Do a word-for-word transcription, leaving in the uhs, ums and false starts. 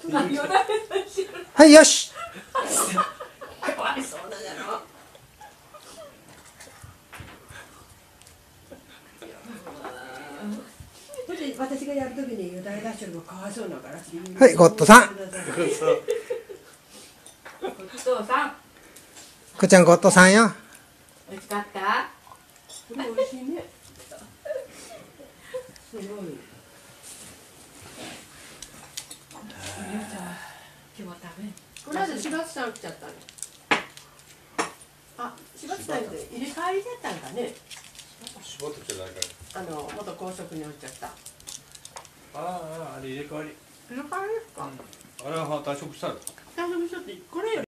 はいよし。 かわいそうだよ。私がやるときによだれ出してるのかわいそうだから。 はいゴッドさん。 ゴッドさん。 くちゃんゴッドさんよ。 美味しかった。 これ美味しいね。すごい。今日は食べん。この間柴田さん来ちゃったね。あ、柴田さんで入れ替わりだったんだね。 柴田じゃないかあの元高速に落ちちゃった。 ああ、あれ入れ替わり。 入れ替わりですか。 あれは退職したの。 退職しとってこれより